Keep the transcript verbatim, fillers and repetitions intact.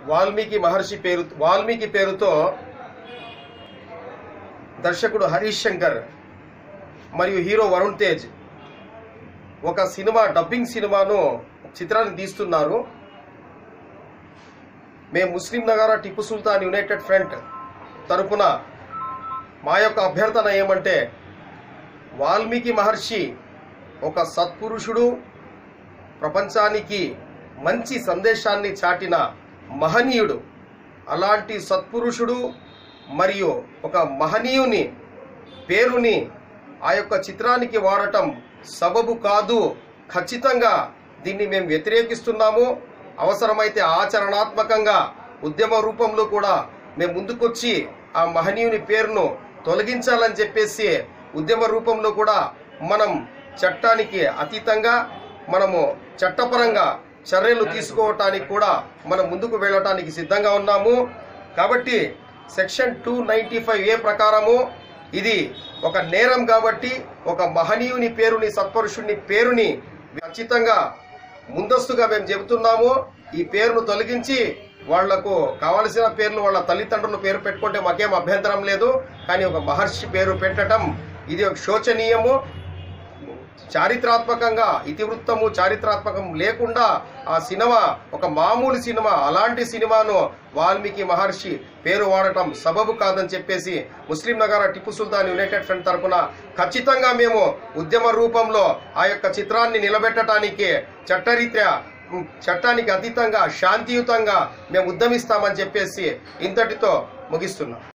వాల్మీకి మహర్షి పేరు వాల్మీకి పేరుతో దర్శకుడు హరీష్ శంకర్ మరియు హీరో వరుణ్ తేజ్ ఒక సినిమా డబ్బింగ్ సినిమాను చిత్రాన్ని తీస్తున్నారు. మేము ముస్లిం నగర టిప్పు సుల్తాన్ యునైటెడ్ ఫ్రంట్ తరపున మా యొక్క అభ్యర్థన ఏమంటే, వాల్మీకి మహర్షి ఒక సత్పురుషుడు, ప్రపంచానికి మంచి సందేశాన్ని చాటిన మహనీయుడు. అలాంటి సత్పురుషుడు మరియు ఒక మహనీయుని పేరుని ఆ యొక్క చిత్రానికి వాడటం సబబు కాదు. ఖచ్చితంగా దీన్ని మేము వ్యతిరేకిస్తున్నాము. అవసరమైతే ఆచరణాత్మకంగా ఉద్యమ రూపంలో కూడా మేము ముందుకొచ్చి ఆ మహనీయుని పేరును తొలగించాలని చెప్పేసి ఉద్యమ రూపంలో కూడా మనం చట్టానికి అతీతంగా మనము చట్టపరంగా చర్యలు తీసుకోవటానికి కూడా మనం ముందుకు వెళ్ళటానికి సిద్ధంగా ఉన్నాము. కాబట్టి section two ninety five A ప్రకారము ఇది ఒక నేరం కాబట్టి ఒక మహనీయుని పేరుని, సత్పురుషుని పేరుని ఖచ్చితంగా ముందస్తుగా మేము చెబుతున్నాము. ఈ పేరును తొలగించి వాళ్లకు కావలసిన పేర్లు వాళ్ళ తల్లిదండ్రుల పేరు పెట్టుకుంటే మాకేం అభ్యంతరం లేదు. కానీ ఒక మహర్షి పేరు పెట్టడం ఇది ఒక శోచనీయము. చారిత్రాత్మకంగా ఇతివృత్తము చారిత్రాత్మకం లేకుండా ఆ సినిమా ఒక మామూలు సినిమా, అలాంటి సినిమాను వాల్మీకి మహర్షి పేరు వాడటం సబబు కాదని చెప్పేసి ముస్లిం నగర టిప్పు సుల్తాన్ యునైటెడ్ ఫ్రంట్ తరఫున ఖచ్చితంగా మేము ఉద్యమ రూపంలో ఆ యొక్క చిత్రాన్ని నిలబెట్టడానికి చట్టరీత్యా చట్టానికి అతీతంగా శాంతియుతంగా మేము ఉద్యమిస్తామని చెప్పేసి ఇంతటితో ముగిస్తున్నాం.